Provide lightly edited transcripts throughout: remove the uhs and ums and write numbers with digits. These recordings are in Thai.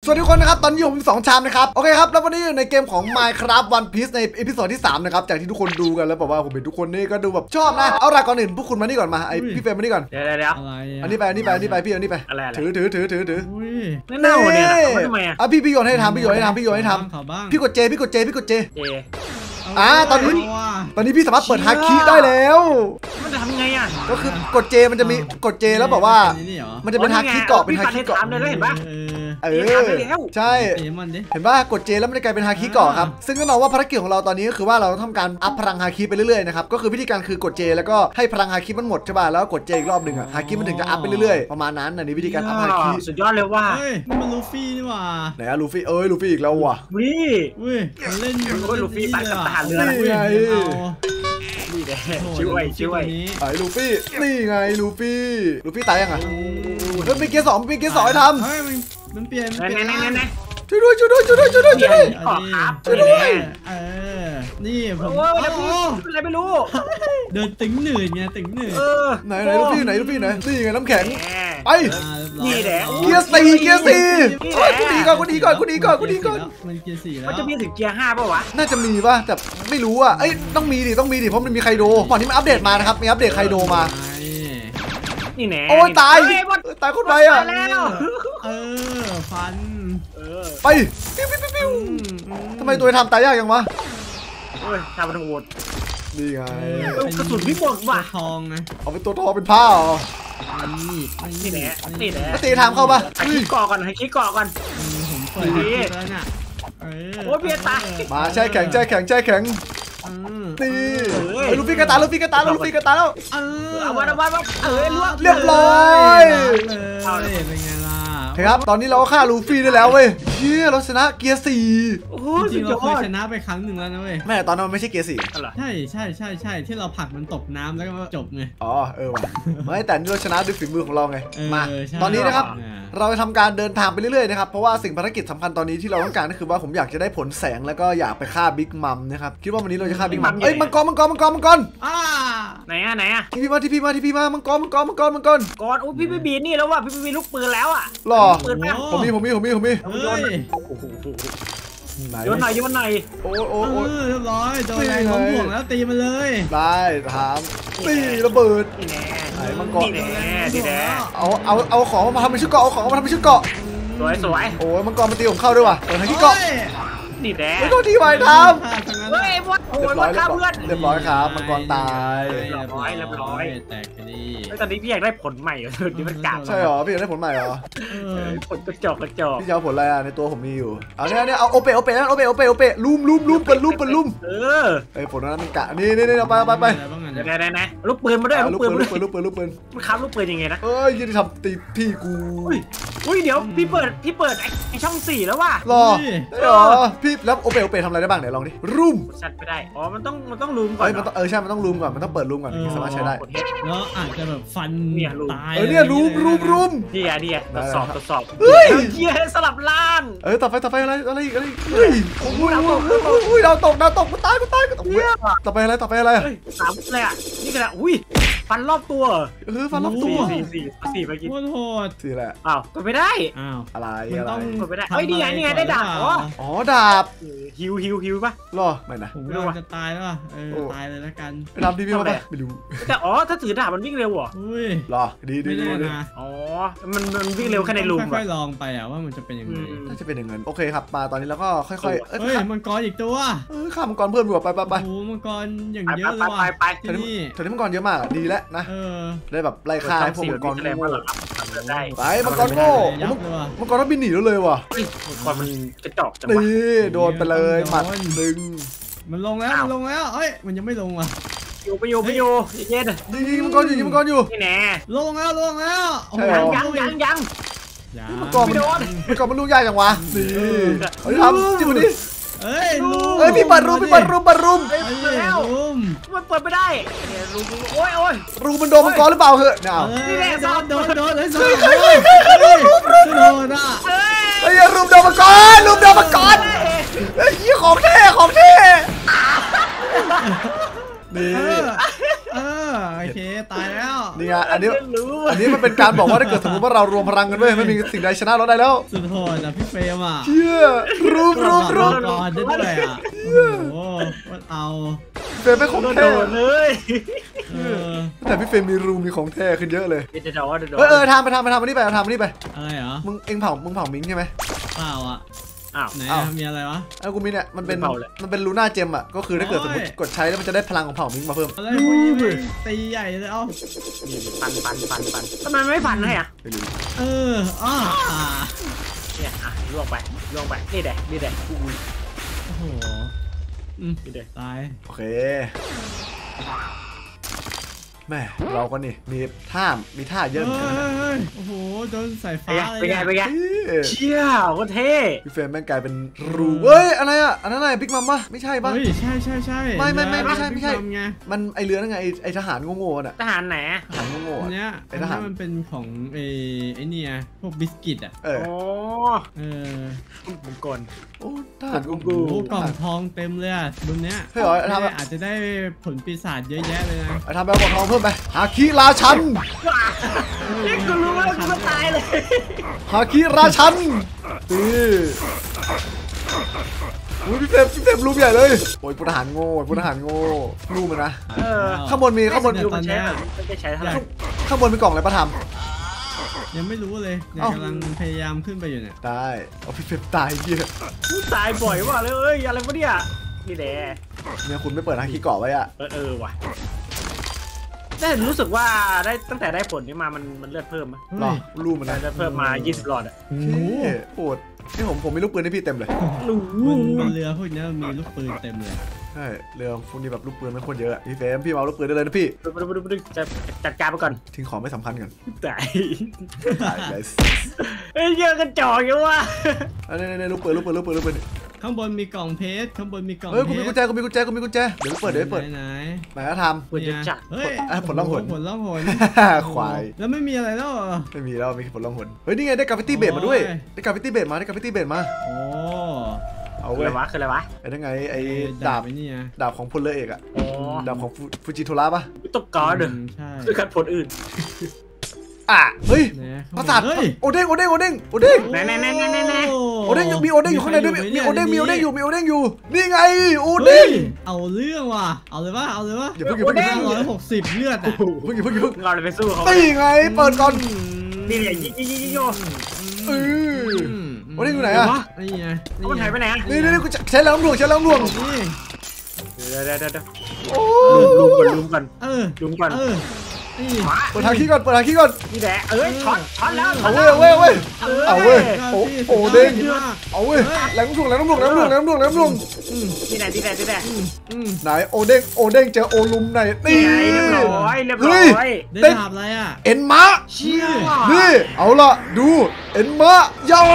สวัสดีคนนะครับตอนนี้ผม2ชามนะครับโอเคครับแล้ววันนี้อยู่ในเกมของ Minecraft One Piece ในเอพิโซดที่3นะครับจากที่ทุกคนดูกันแล้วบอกว่าผมเห็นทุกคนนี่ก็ดูแบบชอบนะเอาล่ะก่อนอื่นพวกคุณมานี่ก่อนมาไอพี่เฟรมมานี่ก่อนเดี๋ยวอันนี้ไปพี่อันนี้ไปถือเน่าเนี่ยทำไมอ่ะพี่โยนให้ทำพี่โยนให้ทำพี่กดเจตอนนี้พี่สามารถเปิดฮาคิได้แล้วมันจะทำไงอ่ะก็คือกดเจมันจะมีกดเจแล้วบอกว่ามันจะเป็นฮาคิเกาะเป็นฮาคิเกาะเลยเห็นปะใช่เห็นป่ะกดเจแล้วมันจะกลายเป็นฮาคิเกาะครับซึ่งแน่นอนว่าภารกิจของเราตอนนี้ก็คือว่าเราต้องทำการอัพพลังฮาคิไปเรื่อยๆนะครับก็คือวิธีการคือกดเจแล้วก็ให้พลังฮาคิมันหมดใช่ป่ะแล้วกดเจอีกรอบหนึ่งอะฮาคิมันถึงจะอัพไปเรื่อยๆประมาณนั้นนี่วิธีการอัพฮาคิสุดยอดเลยว่ามันลูฟี่นี่ว่าไหนอะลูฟี่ลูฟี่อีกแล้วว่ะมันเล่นลูฟี่ตัดกับทหารเรือนี่ไงนี่แหละช่วยไอ้ลูฟี่นี่ไงลูฟี่ตายยังไงมีเกียร์สองให้ทำมันเปลี่ยนช่วยด้วยนี่ผมอะไรไม่รู้เดินตึงหนืดไงตึงหนืดไหนลูฟี่ไหนนี่ไงน้ำแข็งไปนี่แหละเกียร์สี่กูดีก่อนมันเกียร์4แล้วมันจะมีถึงเกียร์5ป่ะวะน่าจะมีป่ะแต่ไม่รู้อ่ะต้องมีดิเพราะมันมีไคโดก่อนที่มันอัปเดตมานะครับมีอัปเดตไคโดมานี่แน่โอ้ยตายคนไปอ่ะฟันไปปิ้วทำไมตัวทำตายยากยังวะทำเป็นโหดนี่ไงกระสุนพี่หมดว่ะทองไงเอาเป็นตัวทองเป็นผ้านี่แหละตีทำเข้าป่ะให้คิดก่อก่อนผมเปิดแล้วเนี่ยโอ้เบียร์ตายมาแช่แข็งนี่ลูฟี่กระตาแล้วเอาวันเรียบร้อยเป็นไงล่ะครับตอนนี้เราก็ฆ่าลูฟี่ได้แล้วเว้ยเชี่ยเราชนะเกียร์ 4โอ้จริงเราเคยชนะไปครั้งหนึ่งแล้วนะเว้ยแม่ตอนนั้นมันไม่ใช่เกียร์4 ใช่ที่เราผลักมันตกน้ำแล้วก็จบไงว่ะไม่แต่นี่เราชนะด้วยฝีมือของเราไงมาตอนนี้นะครับเราจะทำการเดินทางไปเรื่อยๆนะครับเพราะว่าสิ่งภารกิจสำคัญตอนนี้ที่เราต้องการก็คือว่าผมอยากจะได้ผลแสงแล้วก็อยากไปฆ่าบิ๊กมัมนะครับคิดว่าวันนี้เราจะฆ่าบิ๊กมัมมังกรไหนอ่ะที่พี่มามังกรก่อนโอ้พี่บีนี่แล้วว่ะพี่บีลูกปืนแล้วอ่ะหรอผมมีโยนหน่อยโอ้เรียบร้อยโดนแรงของห่วงแล้วตีมาเลยได้ถามตีระเบิดไหนมังกรนี่แน่เอาของมาทำเป็นชุดเกาะสวยโอ้ยมังกรมันตีผมเข้าด้วยว่ะเปิดที่เกาะนี่แน่ไม่ต้องที่ไว้ทำเฮ้ยเรียบร้อยครับมังกรตายเรียบร้อยแตกไปดิตอนนี้พี่อยากได้ผลใหม่นี่มันกากใช่หรอพี่อยากได้ผลใหม่หรอผลกระจอกพี่จะเอาผลอะไรในตัวผมมีอยู่เอาเนี่ยเอาโอเปนั่นโอเปลุ่มเปิดลุ่มผลนั้นมันกะนี่เอาไปไหนลูกปืนมาด้วยลูกปืนมันค้ำลูกปืนยังไงนะยืนทำตีพี่กูอุ้ยเดี๋ยวพี่เปิดไอช่อง4แล้วว่ะรอพี่แล้วโอเปทำอะไรได้บ้างเดี๋ยวลองดิรูมชัดไม่ได้มันต้องรูมก่อนใช่มันต้องรูมก่อนมันต้องเปิดรูมก่อนถึงสามารถใช้ได้แล้วอาจจะแบบฟันตายเนี่ยรูมเนี่ยตรวจสอบเฮียสลับล่างต่อไปอะไรอีกเฮ้ยโอ้ยดาวตกกูตายต่อไปอะไร 3เลยอ่ะนี่กันแหละอุ้ยฟันรอบตัวฟันรอบตัว 4ไปกินโหด 4แหละก็ไม่ได้อะไรไม่ได้นี่ไงได้ดาบดาบฮิวป่ะรอไม่นะผมจะตายแล้วตายเลยแล้วกันไปทำพี่มาไม่รู้แต่ถ้าถือดาบมันวิ่งเร็วเหรอรอดีมันวิ่งเร็วแค่ในรูมค่อยๆลองไปว่ามันจะเป็นยังไงน่าจะเป็นอย่างนั้นโอเคครับมาตอนนี้แล้วก็ค่อยๆมังกรอีกตัวข้ามมังกรเพิ่มดีกว่าไปโอ้มังกรอย่างเยอะเลยว่ะทีนี้มังกรเยอะมากดีแล้วนะได้แบบไล่ฆ่าพวกมังกรไปมังกรโง่มังกรต้องบินหนีเลยว่ะมังกรมันกระจอกจังวะนี่โดนไปเลยหมัดดึงมันลงแล้วมันยังไม่ลงว่ะไปอยู่เย็นยิงมังกรอยู่นี่แน่ลงแล้วยังมังกรมันลูกยากจังวะนี่ทำจิ้มดิพี่เปิดรูมมันเปิดไม่ได้รูมันโดนมังกรหรือเปล่าเหรอนี่แหละโดนเลยรูมโดนมังกรยี่ของเท่นี่โอเคตายแล้วนี่ไงอันนี้มันเป็นการบอกว่าถ้าเกิดสมมติว่าเรารวมพลังกันด้วยไม่มีสิ่งใดชนะเราได้แล้วสุดโหดนะพี่เฟรมอ่ะเชี่ยรูปก่อนได้ด้วยอ่ะโอ้มันเอาเฟรมเป็นของแท้เลยแต่พี่เฟรมมีรูมีของแท้ขึ้นเยอะเลยทำไปทำอันนี้ไปทำอันนี้ไปอะไรเหรอมึงเผามิงใช่ไหมเปล่าอ่ะไหนมีอะไรวะกูมีเนี่ยมันเป็นลูน่าเจมอ่ะก็คือถ้าเกิดสมมติกดใช้แล้วมันจะได้พลังของเผ่ามิงมาเพิ่มตีใหญ่เลยเอาฟันทำไมไม่ฟันให้อ่ะเนี่ยล่วงไปนี่แดกโอ้โหนี่แดกตายโอเคแม่เราก็นี่มีท่าเยอะเหมือนกันโอ้โหโดนสายฟ้าไปไงเชี่ยก็เท่พี่เฟรมแม่งกลายเป็นรูเฮ้ยอะไรอ่ะอันนั้นอะไรบิ๊กมัมปะไม่ใช่ปะใช่ไม่ใช่มันไอเรือนั่นไงไอทหารโง่ๆน่ะทหารไหนทหารโง่ๆเนี่ยไอทหารมันเป็นของไอเนี่ยพวกบิสกิตอ่ะมังกรโอ้ทหารกูกล่องทองเต็มเลยอ่ะบนเนี้ยอาจจะได้ผลปีศาจเยอะแยะเลยนะทำแบบกล่องทองเพิ่มไปฮาคิราชันนี่กูรู้ว่ากูตายเลยฮาคิราชันพี่เฟรมรูปใหญ่เลยโอ้ยพลทหารโง่รูปมันนะข้างบนมีตอนนี้ข้างบนมีกล่องอะไรประทำยังไม่รู้เลยกำลังพยายามขึ้นไปอยู่เนี่ยได้เอาพี่เฟรมตายเยอะตายบ่อยว่ะเลยอะไรวะเนี่ยนี่แหละเนี่ยคุณไม่เปิดฮาคิเกาะไว้อะว่ะได้รู้สึกว่าได้ตั้งแต่ได้ผลนี้มามันเลือดเพิ่มมั้ยหรอรูมันจะเพิ่มมา20หลอดอ่ะโหดนี่ผมมีลูกปืนให้พี่เต็มเลยบนเรือพวกนี้มีลูกปืนเต็มเลยใช่เรือพวกนี้แบบลูกปืนไม่ควรเยอะพี่เฟรมพี่เอาลูกปืนได้เลยนะพี่จะจัดการไปก่อนทิ้งของไม่สำคัญกันตายเยอะกันจ่อเยอะว่ะนี่ลูกปืนข้างบนมีกล่องเพชรข้างบนมีกล่องกูมีกุญแจเดี๋ยวเปิดไหนก็ทำเปิดจัดผลล่องหนควายแล้วไม่มีอะไรแล้วไม่มีแล้วมีผลล่องหนเฮ้ยนี่ไงได้กราฟิตี้เบดมาด้วยได้กราฟิตี้เบดมาโอ้เอาเว้ยคืออะไรวะไอ้นั่นไงไอ้ดาบของพลเรือเอกอะดาบของฟูจิโทระปะตกกอดคือการผลอื่นเฮ้ยประสาทโอเด้งไหนโอเด้งมีโอเด้งอยู่ข้างในด้วยมีโอเด้งอยู่นี่ไงโอเด้งเอาเรื่องว่ะเอาเลยว่ะอย่าเพิ่ง 160เลือดอ่ะเพิ่งเราเลยไปสู้เขาตีไงเปิดก่อนนี่ยิงโอเด้งอยู่ไหนอ่ะนี่ไงมันหายไปไหนนี่กูใช้แล้วหลวงเดี๋ยวลุมกันเปิดทางขี้ก่อนนี่แหละช็อตแล้วเอาเว้ยโอเด้งเอาเว้ยแหลมถ่วงนี่แหละไหนโอเด้งเจอโอลุมไหนนี่เรียบร้อยได้ดาบอะไรอ่ะเอ็นมะเชี่ยนี่เอาละดูเอ็นมะยา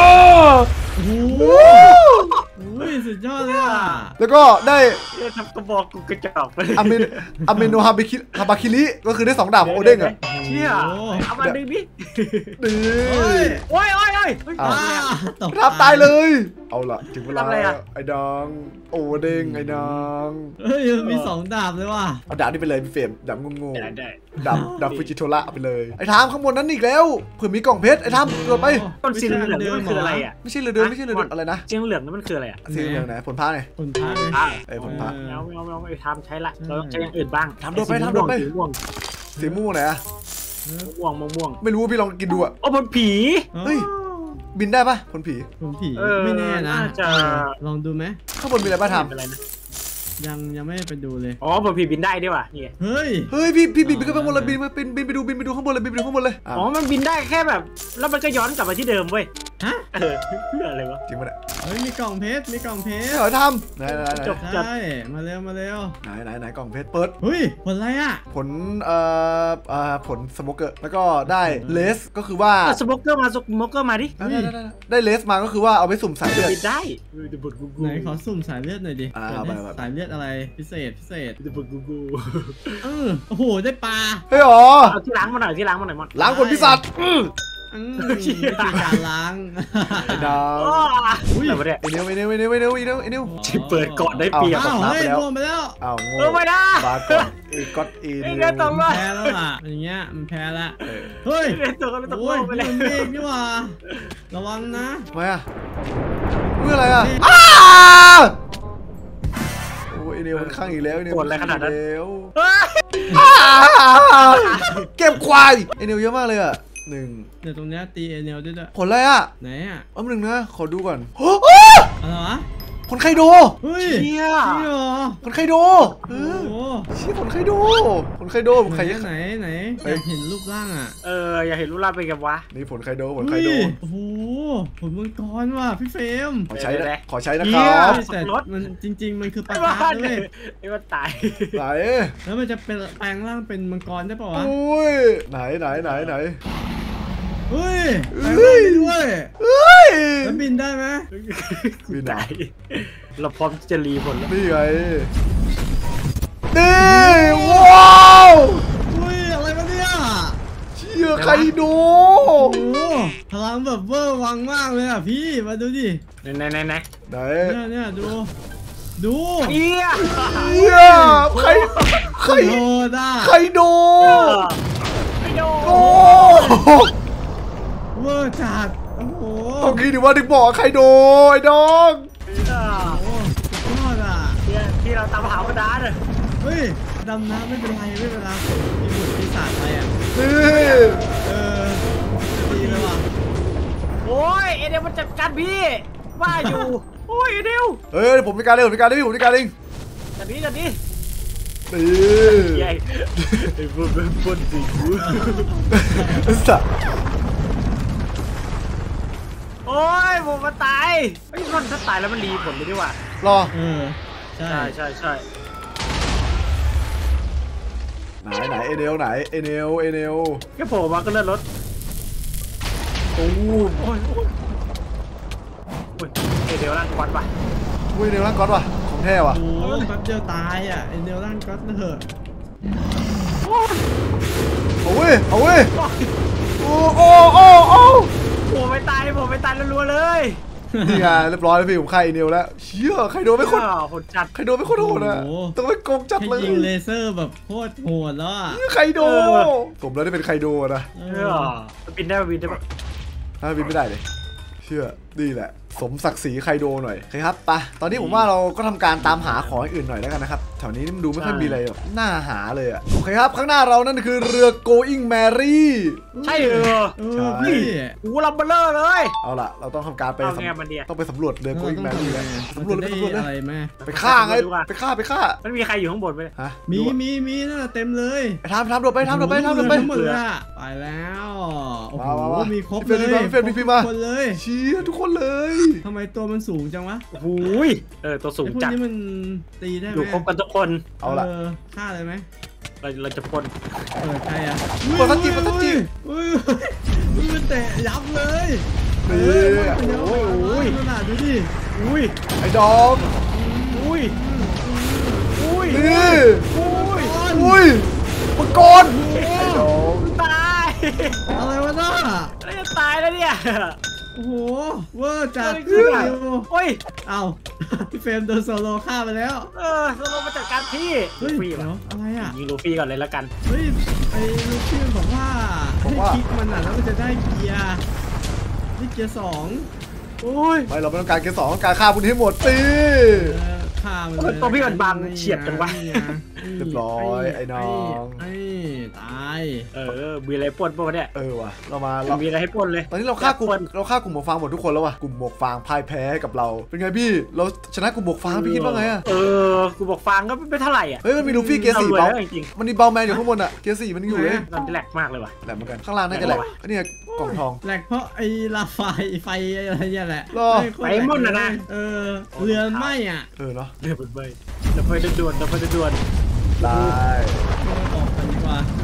สุดยอดเลยอ่ะแล้วก็ได้ทำกระบอกกูกระจอกไปอเมโนฮาบาคิริก็คือได้2ดาบของโอเด้งอ่ะเชี่ยเอามาดึงดิโอ้ยรับตายเลยเอาล่ะถึงเวลาไอ้ดองโอเด้งไอ้ดองมี2ดาบเลยว่ะเอาดาบนี่ไปเลยพี่เฟรมดาบงงดาบฟูจิโทระไปเลยไอ้ทามข้างบนนั้นอีกแล้วเผื่อมีกล่องเพชรไอ้ทามเกิดไปต้นสีเหลืองมันคืออะไรอ่ะไม่ใช่เรือเดินอะไรนะสีเหลืองนั่นมันคืออะไรอ่ะสีเหลืองไหนผลพ้าไงผลพ้าผลพ้าเอาไอ้ทามใช้ละเราใช้อย่างอื่นบ้างทำโดนไปสีม่วงไหนอะม่วงไม่รู้พี่ลองกินดูอะผลผีเฮ้ยบินได้ปะผลผีไม่แน่นะจะลองดูไหมข้างบนมีอะไรบ้างทำยังไม่ไปดูเลยผลผีบินได้ด้วยว่ะนี่เฮ้ยพี่บินขึ้นไปข้างบนเลยบินไปดูข้างบนเลยมันบินได้แค่แบบแล้วมันก็ย้อนกลับมาที่เดิมเว้ยเพื่ออะไรวะจริงปะเนี่ยมีกล่องเพชรเหรอทำไหนใช่มาเร็วไหนกล่องเพชรเปิดเฮ้ยผลอะไรอ่ะผลสโมเกอร์แล้วก็ได้เลสก็คือว่าสโมเกอร์มาดิได้เลสมาก็คือว่าเอาไปสุ่มสายเลือดได้ไหนขอสุ่มสายเลือดหน่อยดิสายเลือดอะไรพิเศษโอ้โหได้ปลาเฮ้ยอ๋อเอาที่ล้างมาหน่อยมันล้างผลพิศาจวิธีการล้างไอ้ดาวอุ้ยอะไรเนี่ยไอ้เนียวที่เปิดก่อนได้เปรียบอ้าวน้ำเฮ้ยไปแล้วรวมไปแล้วอ้าวโง่ไม่ได้บาก่อนก็อดอีไอ้นิเงี้ยตรงวเลยแพ้แล้วอ่ะอย่างเงี้ยมันแพ้แล้วเฮ้ยไอ้ตัวก็ไม่ตกโอ้ยไปเลยมันเมฆนี่หว่าระวังนะทำไมอ่ะเมื่ออะไรอ่ะโอ้ยไอ้นิวมันข้างอีกแล้วไอ้นิวปวดอะไรขนาดนั้นแล้วเฮ้ยเก็บควายไอ้นิวเยอะมากเลยอ่ะ1 เดี๋ยวตรงเนี้ยตีเอเนลด้วยผลอะไรอ่ะไหนอ่ะหนึ่งนะขอดูก่อนอะไรวะผลไคโดเฮ้ยเชี่ยจริงเหรอผลไคโดโอ้โหชี้ผลไคโดใครไหนอยากเห็นรูปร่างอ่ะอยากเห็นรูปร่างเป็นไงวะนี่ผลไคโดผลไคโดโอ้โหผลมังกรว่ะพี่เฟรมขอใช้นะเดี๋ยวขอใช้นะครับแต่มันจริงๆมันคือปไอ้ลาบ้าคาร์นฟด้วยไอ้บ้านตายไหนแล้วมันจะเป็นแปลงร่างเป็นมังกรได้ป่าวะอุ้ยไหนเฮ้ยแปลงร่างได้ด้วยเฮ้ยแล้วบินได้ไหมบินไหนตายเราพร้อมที่จะรีผลแล้วนี่ไงนี่ว้าวอุ้ยอะไรวะเนี่ยเชี่ยไคโดโอ้โหพลังแบบเวอร์วังมากเลยอ่ะพี่มาดูดิไหนเนี่ยดูเอี้ยเชี่ยไคโดด้าไคโดไม่โดโอ้เวอร์จัดโอ้โหต้องคิดดิว่าถึงบอกไคโดไอ้น้องโอ้สุดยอดอ่ะที่เราตามหาประดานเลยเฮ้ยดำน้ำไม่เป็นไรมีบุตรปีศาจไปอ่ะนี่ดีเลยว่ะโอ้ยเอเดลมันจัดการพี่ว่าอยู่โอ้ยเอเดลเฮ้ยผมมีการเล่นผมมีการเล่นผมมีการเล่นจัดนี้นี่ใหญ่ไอ้พวกเป็นปนสิกูสัตว์โอ้ยผมมาตายไอ้คนถ้าตายแล้วมันรีผลเลยดีกว่ารอใช่ใช่ไหนเอเนลไหนเอเนลแค่โผล่มาก็เลื่อนรถโอ้โอ้ยเอเดลร่างควันป่ะยเนลร่างก๊อตว่ะของแท้ว่ะโอ้แป๊บเดียวตายอ่ะไอเนลร่างก็เถอะเอาเว้ยโอ้ผมไม่ตายรัวๆเลยนี่ไงเรียบร้อยแล้วพี่ผมฆ่าเอเนลแล้วเชี่ยใครโดนไม่คนคนจัดใครโดนไม่คนโหดอะต้องไปโกงจัดแค่เลยยิงเลเซอร์แบบโคตรโหดแล้วอ่ะใครโดผมแล้วได้เป็นใครโดนะบินได้ปะถ้าบินไม่ได้เลยเชื่อนี่แหละสมศักดิ์ศรีใครโดหน่อยโอเคครับไปตอนนี้ผมว่าเราก็ทำการตามหาของอื่นหน่อยแล้วกันนะครับแถวนี้มันดูไม่ค่อยมีอะไรแบบน่าหาเลยอะโอเคครับข้างหน้าเรานั่นคือเรือ Going Mary ใช่พี่หูลัมเบลอเลยเอาล่ะเราต้องทำการไป ต้องไปสำรวจเรือ Going ต้อง Mary ทำไงสำรวจเลยอะไรไหมไปฆ่าไงไปฆ่ามันมีใครอยู่ข้างบนไหมฮะมีนั่นเต็มเลยทำโดดไปทั้งหมดเลยอ่ะไปแล้วโอ้โหมีครบเลยคนเลยเชี่ยทุกคนเลยทำไมตัวมันสูงจังวะโอ้ยตัวสูงพวกจัดนี้มันตีได้ไหมอยู่ครบกันทุกคนเอาล่ะฆ่าเลยไหมเราจะพ่นใครอ่ะมันทัจิมันเตะยับเลยโอ้ยขนาดดูดิอุ้ยไอ้ดอมอุ้ยนี่มังกรไอ้ดอมตายอะไรวะน่าแล้วจะตายแล้วเนี่ยโอ้โหเวอร์จัดโอ้ยเอาพี่เฟรมโดนโซโลฆ่าไปแล้วโซโลมาจัดการพี่เฮ้ยฟรีเดี๋ยวอะไรอ่ะยิงลูฟี่ก่อนเลยแล้วกันเฮ้ยไอ้ลูกพี่มันบอกว่าให้คลิกมันอ่ะแล้วมันจะได้เกียร์นี่เกียร์2 โอ้ยไม่เราไม่ต้องการเกมสองต้องการฆ่าพวกนี้ให้หมดตีฆ่ามันเลยตัวพี่มันบางเฉียดจังวะเรียบร้อยไอ้น้องตายมีอะไรป่นป่ะเนี่ยว่ะเรามีอะไรให้ป่นเลยตอนนี้เราฆ่ากลุ่มหมวกฟางหมดทุกคนแล้วว่ะกลุ่มหมวกฟางพ่ายแพ้กับเราเป็นไงพี่เราชนะกลุ่มหมวกฟางพี่คิดว่าไงอะกูบอกฟางก็ไม่เท่าไหร่อ่ะเฮ้ยมันมีลูฟี่เกียร์4เบามันมีเบลแมนอยู่ข้างบนอะเกียร์4มันอยู่เลยมันแหลกมากเลยว่ะแหลมเหมือนกันข้างล่างน่าจะแหลกอันนี้กล่องทองแหลกเพราะไอ้ลาไฟอะไรเนี่ยแหละไฟมุ่นนะเรือนไหมอ่ะเนาะเรือเป็นใบจะไปด่วนได้ออกกันดีกว่าไม่ไหว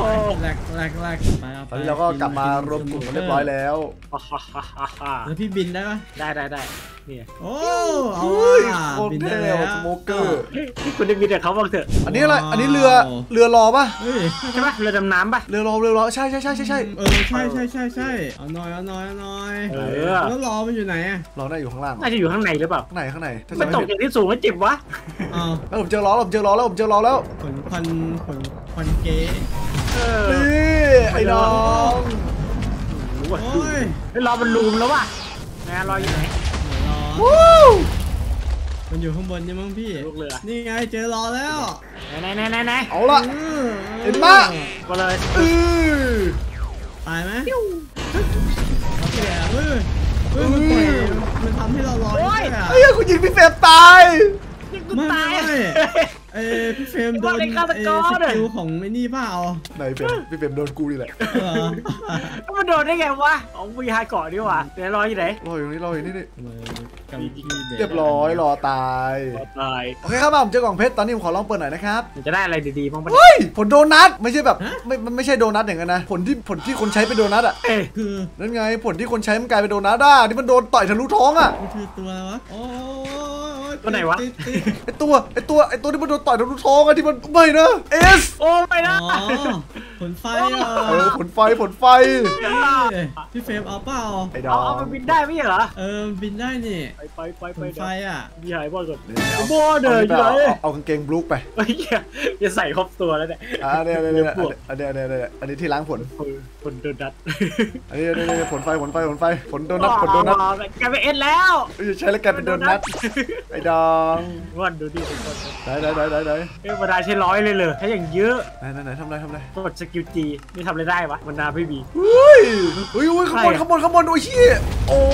แหลกตอนนี้เราก็กลับมารวมกลุ่มกันเรียบร้อยแล้วแล้วพี่บินได้ปะได้นี่โอ้เอาโคตรบินเท่ได้แล้วสโมเกอร์ที่คุณได้มีแต่เขาบ้างเถอะอันนี้อะไรอันนี้เรือรอป่ะเฮ้ยใช่ไหมเรือดำน้ำป่ะเรือรอใช่ใช่เอาหน่อยแล้วล้อมันอยู่ไหนอะรอได้อยู่ข้างล่างน่าจะอยู่ข้างในหรือเปล่าข้างในถ้ามันจำตไม่กผิดจากที่สูงแล้วเจ็บวะอ้าวแล้วผมเจอล้อแล้วขนควันเก๋นี่ไอ้น้องโอ้ยรอมันลูมแล้วว่ะนะรออยู่ไหนรอวู้มันอยู่ข้างบนนี่มั้งพี่ลูกเรือนี่ไงเจอรอแล้วไหนเอาละเห็นปะก็เลยตายไหมโอเคเฮ้ยมันทำให้เราลอยได้อะไอ้ยังคุณยิงพี่เฟรมตายกูตายพี่เฟรมโดนสกิลของไอ้นี่เปล่าไหนพี่เฟรมโดนกูนี่แหละมันโดนได้ไงวะของวีไฮเกาะดีกว่าเดี๋ยวรออยู่ไหนรออยู่นี่เรีเรียบร้อยรอตายตายโอเคครับผมเจอกล่องเพชรตอนนี้ผมขอลองเปิดหน่อยนะครับมันจะได้อะไรดีๆบ้างปะเฮ้ยผลโดนัทไม่ใช่แบบไม่ใช่โดนัทอย่างนั้นนะผลที่คนใช้เป็นโดนัทอ่ะคือนั่นไงผลที่คนใช้มันกลายเป็นโดนัทอ่ะที่มันโดนต่อยทะลุท้องอ่ะมันคือตัวอะไรวะโอ้ตัวไหนวะไอตัวที่มันโดนต่อยทะลุท้องอ่ะที่มันไม่นะเอสโอ้ไม่นะผลไฟอ่ะผลไฟพี่เฟรมเอาเปล่าไอ้ดอเอามันบินได้ไม่ใช่เหรอบินได้นี่ไปผลไฟอ่ะมีหายบอลก่อนบอลเดินอยู่ไหนเอากางเกงบลูคไปเฮ้ยจะใส่ครบตัวแล้วเนี่ยเนี่ยอันนี้ที่ล้างผลคนโดนัทอันนี้ผลโดนัทกลายเป็นเอสแล้วใช้แล้วกลายเป็นโดนัทไอ้ดองวันดูดิทุกคนได้มันได้ใช้100เลยใช้อย่างเยอะไหนทำไรกดสกิลจีนี่ทำอะไรได้วะมันนาพี่บีอุ้ยข้างบนโอ้ยชี้โอ้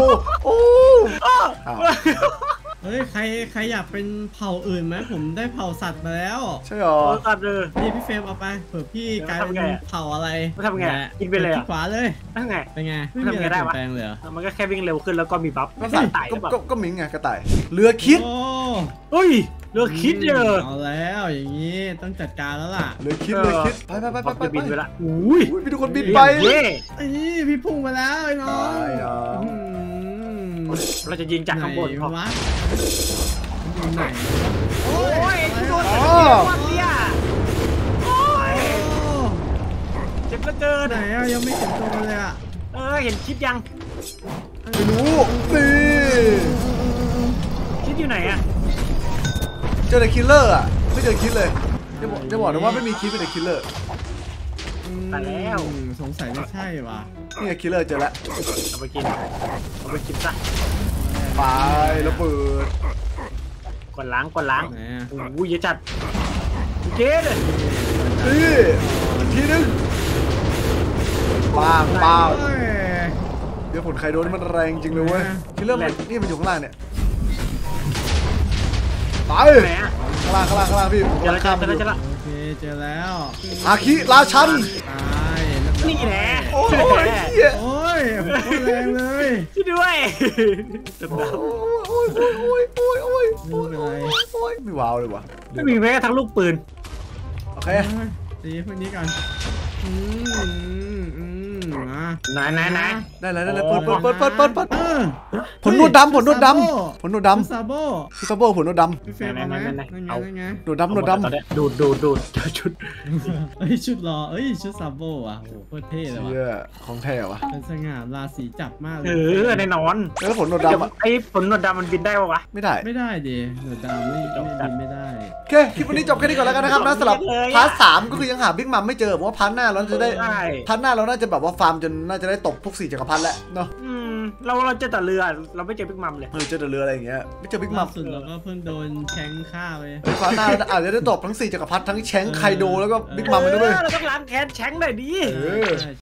เฮ้ยใครอยากเป็นเผ่าอื่นไหมผมได้เผ่าสัตว์มาแล้วใช่หรอตัดเลยนี่พี่เฟรมเอาไปเผื่อพี่กลายเป็นเผ่าอะไรทำไงกินไปเลยอ่ะขวาเลยนั่นไงเป็นไงไม่มีอะไรเปลี่ยนแปลงเลยมันก็แค่วิ่งเร็วขึ้นแล้วก็มีบัฟก็มิงไงกระต่ายเรือคิดเฮ้ยเรือคิดเยอะเอาแล้วอย่างนี้ต้องจัดการแล้วล่ะเรือคิดไปบินไปละอุ้ยพี่ทุกคนบินไปพี่พุ่งมาแล้วไอ้น้องเราจะยิงจากข้างบนพอวะอยู่ไหนโอ้ยโดนเนี่ยโอ้ยเจ็บกระเจินไหนอะยังไม่เห็นตัวเลยอะเห็นคิดยังไม่รู้นี่คิดอยู่ไหนอะเจอแต่คิลเลอร์อ่ะไม่เจอคิดเลยจะบอกนะว่าไม่มีคิดเป็นแต่คิลเลอร์ตายแล้วสงสัยไม่ใช่ว่ะนี่ไงคิลเลอร์เจอแล้วเอาไปกินซะไประเบิดก่อนล้างไหนอะโอ้ยอย่าจัดเกเลยนี่ทีนึงปังเดี๋ยวผลไคโดนมันแรงจริงเลยเว้ยคิลเลอร์นี่มันอยู่ข้างล่างเนี่ยไปข้างล่างพี่เจอละโอเคเจอแล้วอาคิราชันตายนี่แหละโอ้ยโอ้ยแรงเลยช่วยด้วยไม่ว้าวเลยวะไม่มีแม้กระทั่งลูกปืนโอเคตีพวกนี้ก่อนไหนได้แล้วเปิดผลนวดดำซาโบซาโบผลนวดดำพี่เฟรมเอาไหมเอาไงดูดดำดูดชุดเอ้ยชุดรอเอ้ยชุดซาโบอ่ะโหโคตรเท่เลยว่ะเชี่ยของแท้วะเป็นสง่าราศีจับมากเลยแน่นอนแล้วผลนวดดำอ่ะไอ้ผลนวดดำมันบินได้ปะวะไม่ได้ไม่ได้ดิหนวดดำไม่บินไม่ได้โอเคคลิปวันนี้จบแค่นี้ก่อนแล้วกันนะครับนะสำหรับพาร์ท 3ก็คือยังหาบิ๊กมัมไม่เจอผมว่าพาร์ทหน้าเราจะได้พาร์ทหน้าเราน่าจะแบบว่าฟาร์มจนน่าจะได้ตบพวก4จักรพรรดิแล้วเนาะเราเจอแต่เรือเราไม่เจอบิ๊กมัมเลยเจอแต่เรืออะไรอย่างเงี้ยไม่เจอบิ๊กมัมสุดเราก็เพิ่งโดนแชงฆ่าไปพาร์ทหน้าอาจจะได้ตบทั้ง4จักรพรรดิทั้งแชงไคโดแล้วก็บิ๊กมัมไปด้วยเราต้องล้างแค้นแชงหน่อยดิ